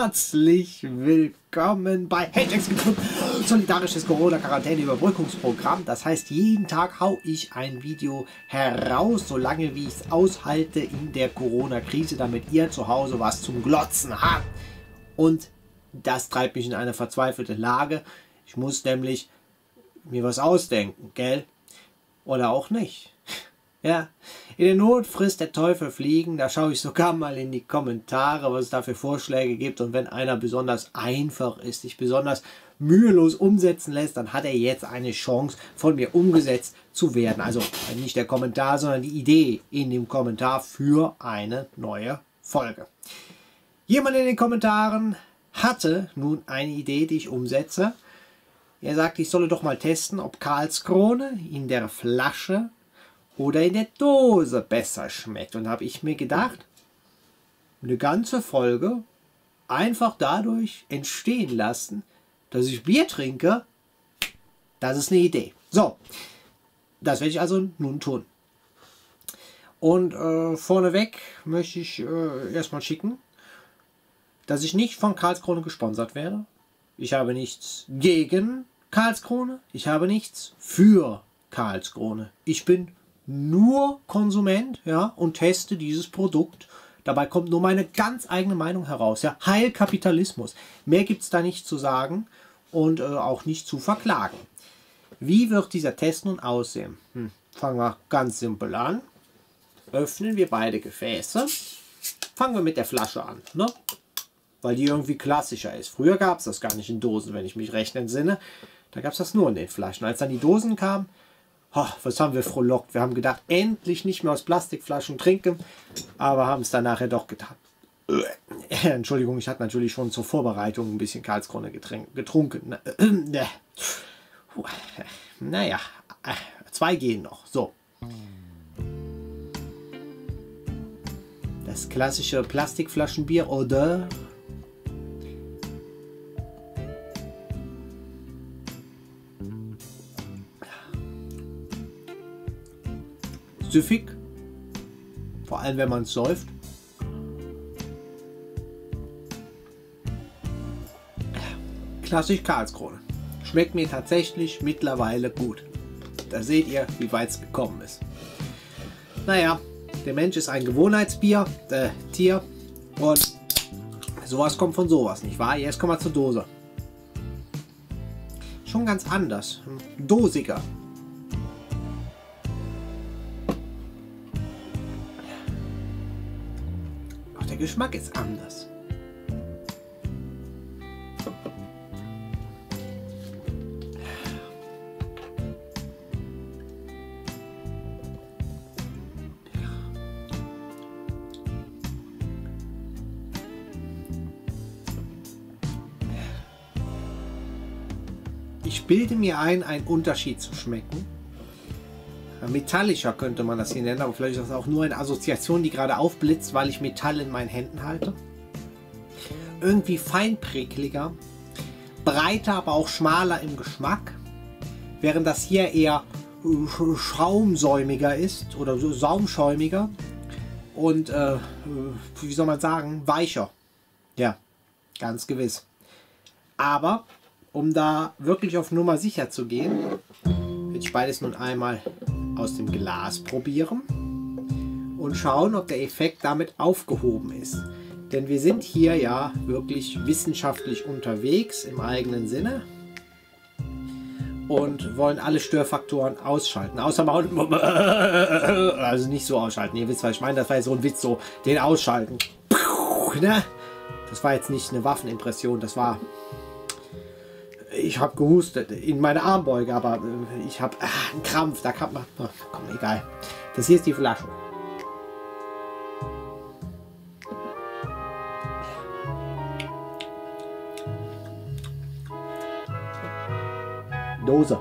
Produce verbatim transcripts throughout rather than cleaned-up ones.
Herzlich willkommen bei Hashtags gedrückt, solidarisches Corona-Quarantäne-Überbrückungsprogramm. Das heißt, jeden Tag hau ich ein Video heraus, solange wie ich es aushalte in der Corona-Krise, damit ihr zu Hause was zum Glotzen habt. Und das treibt mich in eine verzweifelte Lage. Ich muss nämlich mir was ausdenken, gell? Oder auch nicht. Ja, in der Not frisst der Teufel Fliegen, da schaue ich sogar mal in die Kommentare, was es da für Vorschläge gibt, und wenn einer besonders einfach ist, sich besonders mühelos umsetzen lässt, dann hat er jetzt eine Chance, von mir umgesetzt zu werden. Also nicht der Kommentar, sondern die Idee in dem Kommentar für eine neue Folge. Jemand in den Kommentaren hatte nun eine Idee, die ich umsetze. Er sagt, ich solle doch mal testen, ob Karlskrone in der Flasche oder in der Dose besser schmeckt. Und habe ich mir gedacht, eine ganze Folge einfach dadurch entstehen lassen, dass ich Bier trinke, das ist eine Idee. So, das werde ich also nun tun. Und äh, vorneweg möchte ich äh, erstmal schicken, dass ich nicht von Karlskrone gesponsert werde. Ich habe nichts gegen Karlskrone, ich habe nichts für Karlskrone. Ich bin nur Konsument, ja, und teste dieses Produkt. Dabei kommt nur meine ganz eigene Meinung heraus. Ja, Heil Kapitalismus. Mehr gibt es da nicht zu sagen und äh, auch nicht zu verklagen. Wie wird dieser Test nun aussehen? Hm, fangen wir ganz simpel an. Öffnen wir beide Gefäße. Fangen wir mit der Flasche an, ne? Weil die irgendwie klassischer ist. Früher gab es das gar nicht in Dosen, wenn ich mich recht entsinne. Da gab es das nur in den Flaschen. Als dann die Dosen kamen, oh, was haben wir frohlockt. Wir haben gedacht, endlich nicht mehr aus Plastikflaschen trinken, aber haben es dann nachher doch getan. Entschuldigung, ich hatte natürlich schon zur Vorbereitung ein bisschen Karlskrone getrunken. Naja, zwei gehen noch. So. Das klassische Plastikflaschenbier oder süffig, vor allem wenn man es säuft. Klassisch Karlskrone. Schmeckt mir tatsächlich mittlerweile gut. Da seht ihr, wie weit es gekommen ist. Naja, der Mensch ist ein Gewohnheitsbier, äh, Tier, und sowas kommt von sowas, nicht wahr? Jetzt kommen wir zur Dose. Schon ganz anders, dosiger. Der Geschmack ist anders. Ich bilde mir ein, einen Unterschied zu schmecken. Metallischer könnte man das hier nennen, aber vielleicht ist das auch nur eine Assoziation, die gerade aufblitzt, weil ich Metall in meinen Händen halte. Irgendwie feinprickliger, breiter, aber auch schmaler im Geschmack, während das hier eher schaumsäumiger ist oder so saumschäumiger und äh, wie soll man sagen, weicher. Ja, ganz gewiss. Aber um da wirklich auf Nummer sicher zu gehen, will ich beides nun einmal aus dem Glas probieren und schauen, ob der Effekt damit aufgehoben ist. Denn wir sind hier ja wirklich wissenschaftlich unterwegs im eigenen Sinne und wollen alle Störfaktoren ausschalten. Außer mal, also nicht so ausschalten. Ihr wisst, was ich meine. Das war jetzt so ein Witz, so den ausschalten. Das war jetzt nicht eine Waffenimpression, das war... Ich habe gehustet in meine Armbeuge, aber ich habe ah, einen Krampf. Da kann man. Oh, komm, egal. Das hier ist die Flasche. Dose.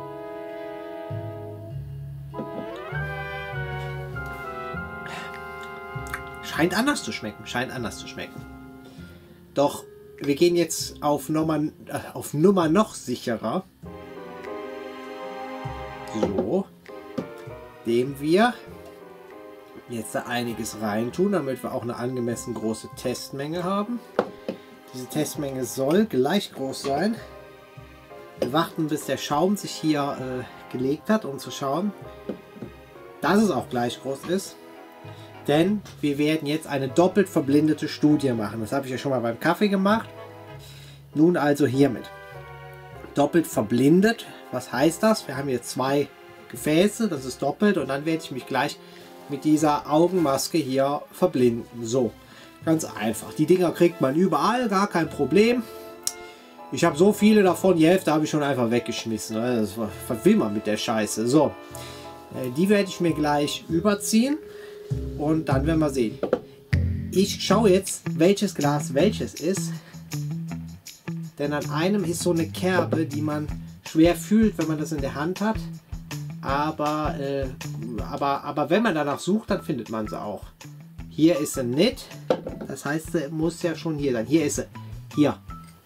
Scheint anders zu schmecken. Scheint anders zu schmecken. Doch. Wir gehen jetzt auf Nummer, äh, auf Nummer noch sicherer. So. Indem wir jetzt da einiges reintun, damit wir auch eine angemessen große Testmenge haben. Diese Testmenge soll gleich groß sein. Wir warten, bis der Schaum sich hier äh, gelegt hat, um zu schauen, dass es auch gleich groß ist. Denn wir werden jetzt eine doppelt verblindete Studie machen. Das habe ich ja schon mal beim Kaffee gemacht. Nun also hiermit. Doppelt verblindet. Was heißt das? Wir haben hier zwei Gefäße, das ist doppelt. Und dann werde ich mich gleich mit dieser Augenmaske hier verblinden. So, ganz einfach. Die Dinger kriegt man überall, gar kein Problem. Ich habe so viele davon, die Hälfte habe ich schon einfach weggeschmissen. Das, was will man mit der Scheiße? So, die werde ich mir gleich überziehen. Und dann werden wir sehen. Ich schaue jetzt, welches Glas welches ist. Denn an einem ist so eine Kerbe, die man schwer fühlt, wenn man das in der Hand hat. Aber, äh, aber, aber wenn man danach sucht, dann findet man sie auch. Hier ist sie nicht. Das heißt, sie muss ja schon hier sein. Hier ist sie. Hier.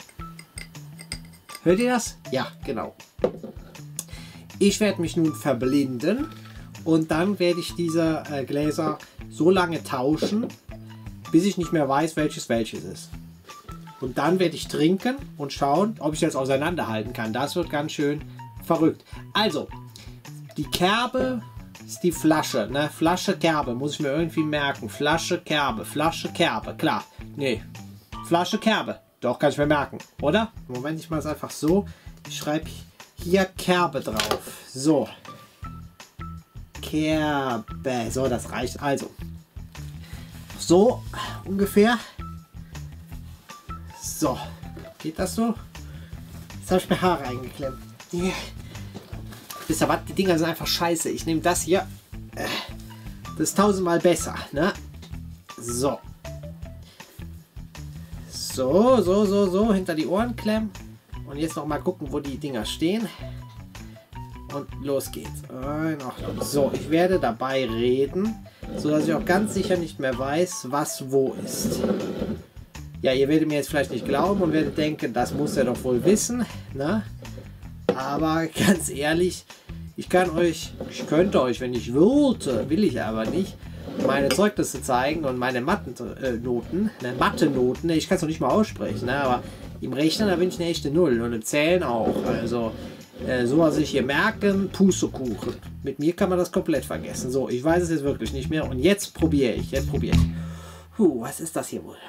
Hört ihr das? Ja, genau. Ich werde mich nun verblinden. Und dann werde ich diese äh, Gläser so lange tauschen, bis ich nicht mehr weiß, welches welches ist. Und dann werde ich trinken und schauen, ob ich das auseinanderhalten kann. Das wird ganz schön verrückt. Also, die Kerbe ist die Flasche. Ne? Flasche, Kerbe, muss ich mir irgendwie merken. Flasche, Kerbe, Flasche, Kerbe. Klar, nee. Flasche, Kerbe. Doch, kann ich mir merken, oder? Moment, ich mache es einfach so. Ich schreibe hier Kerbe drauf. So. Kerbe. So, das reicht. Also, so ungefähr. So, geht das so? Jetzt habe ich mir Haare eingeklemmt. Yeah. Wisst ihr was? Die Dinger sind einfach scheiße. Ich nehme das hier. Das ist tausendmal besser. Ne? So. So, so, so, so. Hinter die Ohren klemmen. Und jetzt noch mal gucken, wo die Dinger stehen. Und los geht's. In Ordnung. So, ich werde dabei reden, sodass ich auch ganz sicher nicht mehr weiß, was wo ist. Ja, ihr werdet mir jetzt vielleicht nicht glauben und werdet denken, das muss er doch wohl wissen. Ne? Aber ganz ehrlich, ich kann euch, ich könnte euch, wenn ich wollte, will ich aber nicht, meine Zeugnisse zeigen und meine Mathe-Noten, ne, Mathe-Noten, ich kann es noch nicht mal aussprechen, ne, aber im Rechnen, da bin ich eine echte Null und im Zählen auch. Also, äh, so was ich hier merken, Pustekuchen. Mit mir kann man das komplett vergessen. So, ich weiß es jetzt wirklich nicht mehr und jetzt probiere ich, jetzt probiere ich. Puh, was ist das hier wohl?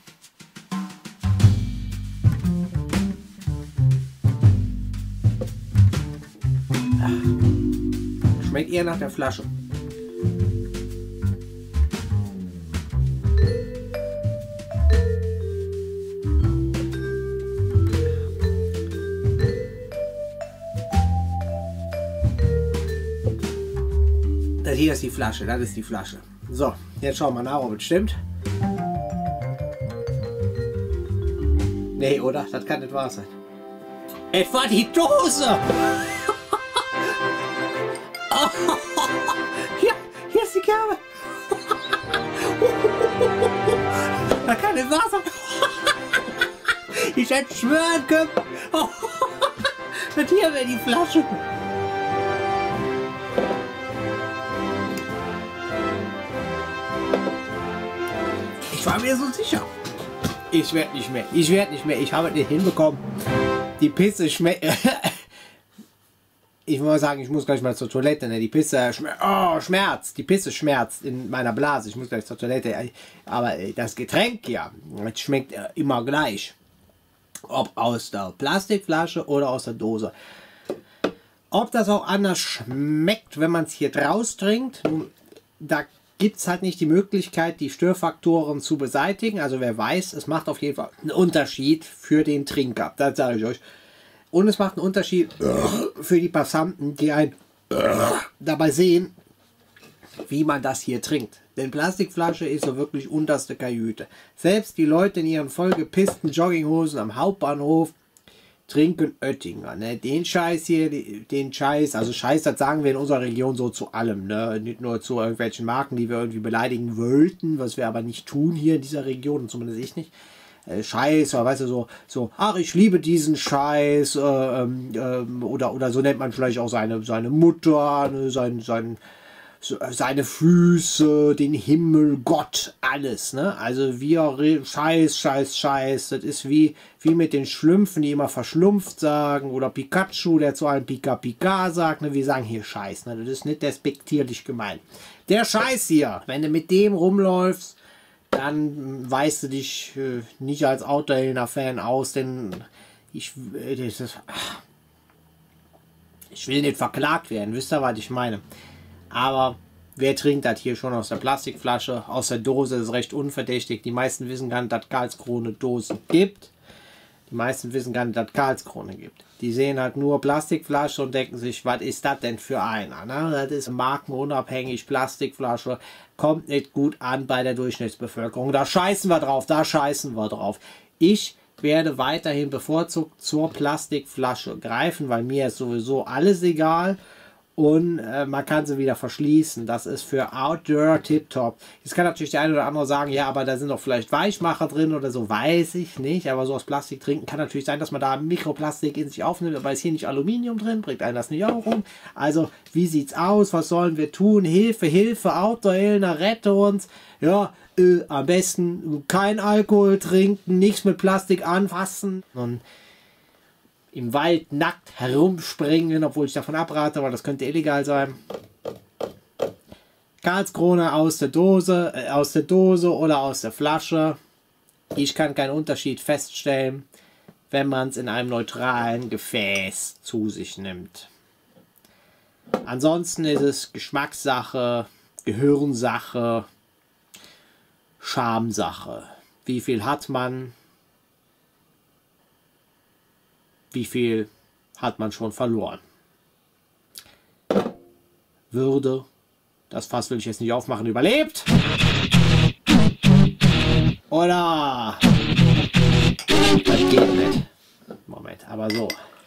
Schmeckt eher nach der Flasche. Das hier ist die Flasche, das ist die Flasche. So, jetzt schauen wir nach, ob es stimmt. Nee, oder? Das kann nicht wahr sein. Es war die Dose! Hier, hier ist die Kerbe. Da kann nicht wahr sein. Ich hätte schwören können. Und hier wäre die Flasche. Ich war mir so sicher. Ich werde nicht mehr. Ich werde nicht mehr. Ich habe es nicht hinbekommen. Die Pisse schmeckt. Ich muss sagen, ich muss gleich mal zur Toilette. Ne? Die Pisse schmer oh, schmerzt. Die Pisse schmerzt in meiner Blase. Ich muss gleich zur Toilette. Aber das Getränk ja, das schmeckt immer gleich. Ob aus der Plastikflasche oder aus der Dose. Ob das auch anders schmeckt, wenn man es hier draus trinkt, da gibt es halt nicht die Möglichkeit, die Störfaktoren zu beseitigen. Also wer weiß, es macht auf jeden Fall einen Unterschied für den Trinker. Das sage ich euch. Und es macht einen Unterschied für die Passanten, die ein dabei sehen, wie man das hier trinkt. Denn Plastikflasche ist so wirklich unterste Kajüte. Selbst die Leute in ihren vollgepissten Jogginghosen am Hauptbahnhof trinken Oettinger. Ne? Den Scheiß hier, den Scheiß, also Scheiß, das sagen wir in unserer Region so zu allem. Ne? Nicht nur zu irgendwelchen Marken, die wir irgendwie beleidigen wollten, was wir aber nicht tun hier in dieser Region, zumindest ich nicht. Scheiß, oder weißt du, so, so, ach, ich liebe diesen Scheiß, äh, ähm, oder, oder so nennt man vielleicht auch seine, seine Mutter, ne, sein, sein, seine Füße, den Himmel, Gott, alles. Ne? Also wir, Scheiß, Scheiß, Scheiß. Das ist wie, wie mit den Schlümpfen, die immer verschlumpft sagen. Oder Pikachu, der zu einem Pika Pika sagt. Ne? Wir sagen hier Scheiß. Ne? Das ist nicht despektierlich gemeint. Der Scheiß hier, wenn du mit dem rumläufst, dann weißt du dich äh, nicht als Autohelden-Fan aus, denn ich, äh, das ist, ich will nicht verklagt werden, wisst ihr, was ich meine? Aber wer trinkt das hier schon aus der Plastikflasche? Aus der Dose ist recht unverdächtig. Die meisten wissen gar nicht, dass Karlskrone Dosen gibt. Die meisten wissen gar nicht, dass Karlskrone gibt. Die sehen halt nur Plastikflasche und denken sich, was ist das denn für einer? Ne? Das ist markenunabhängig, Plastikflasche, kommt nicht gut an bei der Durchschnittsbevölkerung. Da scheißen wir drauf, da scheißen wir drauf. Ich werde weiterhin bevorzugt zur Plastikflasche greifen, weil mir ist sowieso alles egal. Und äh, man kann sie wieder verschließen. Das ist für Outdoor tipptopp. Jetzt kann natürlich der eine oder andere sagen, ja, aber da sind doch vielleicht Weichmacher drin oder so. Weiß ich nicht. Aber so aus Plastik trinken kann natürlich sein, dass man da Mikroplastik in sich aufnimmt. Aber ist hier nicht Aluminium drin, bringt einen das nicht auch rum. Also, wie sieht's aus? Was sollen wir tun? Hilfe, Hilfe, Outdoor-Helner, rette uns. Ja, äh, am besten kein Alkohol trinken, nichts mit Plastik anfassen. Und im Wald nackt herumspringen, obwohl ich davon abrate, weil das könnte illegal sein. Karlskrone aus der Dose, äh, aus der Dose oder aus der Flasche. Ich kann keinen Unterschied feststellen, wenn man es in einem neutralen Gefäß zu sich nimmt. Ansonsten ist es Geschmackssache, Gehirnsache, Schamsache. Wie viel hat man? Wie viel hat man schon verloren? Würde, das Fass will ich jetzt nicht aufmachen, überlebt? Oder? Das geht nicht. Moment, aber so.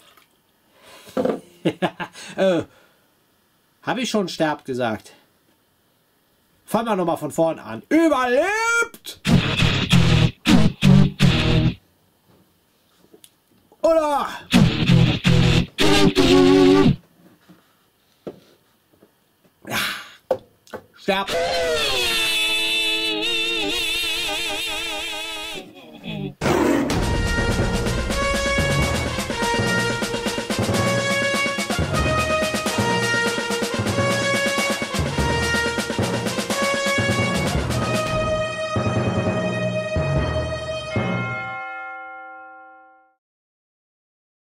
äh, Habe ich schon sterbt gesagt? Fangen wir nochmal von vorn an. Überlebt! Oder? Ja. Sterb!